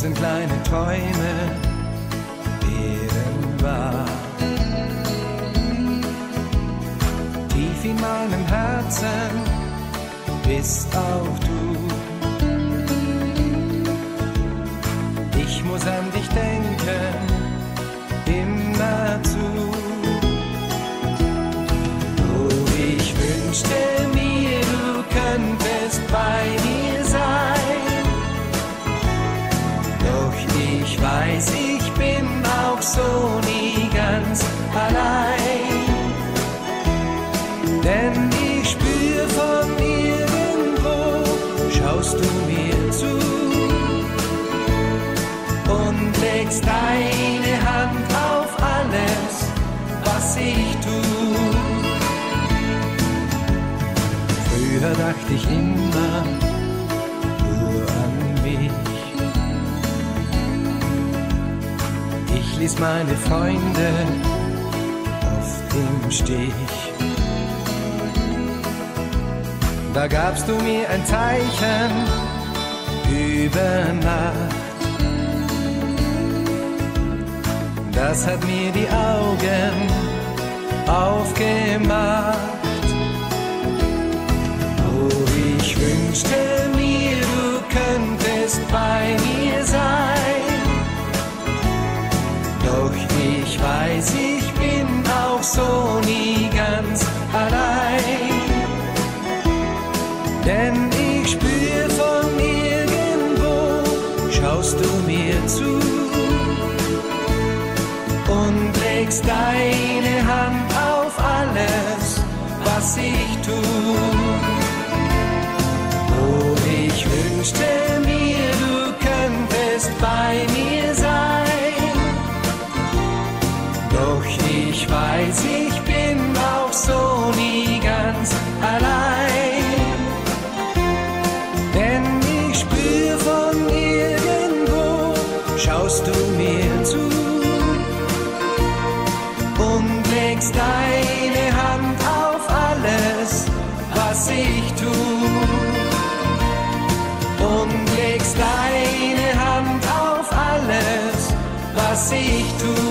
tausend kleine Träume werden wahr. Tief in meinem Herzen bist auch du. Ich muss an dich denken, immerzu. Oh, ich wünschte mir, du könntest bei mir sein. Doch ich weiß, ich bin auch so nie ganz allein. Denn ich spür von irgendwo, schaust du mir zu und legst deine Hand auf alles, was ich tu. Früher dachte ich immer nur an mich. Ich ließ meine Freunde oft im Stich. Da gabst du mir ein Zeichen über Nacht. Das hat mir die Augen aufgemacht. Oh, ich wünschte mir, du könntest bei mir sein. Doch ich weiß, ich bin auch so nie ganz allein. Denn ich spür von irgendwo, schaust du mir zu und legst deine Hand auf alles, was ich tu. Oh, ich wünschte mir, du könntest bei mir sein. Doch ich weiß, ich bin auch so nie ganz allein. Denn ich spür von irgendwo, schaust du mir zu und legst deine Hand auf alles, was ich tu. Und legst deine Hand auf alles, was ich tu.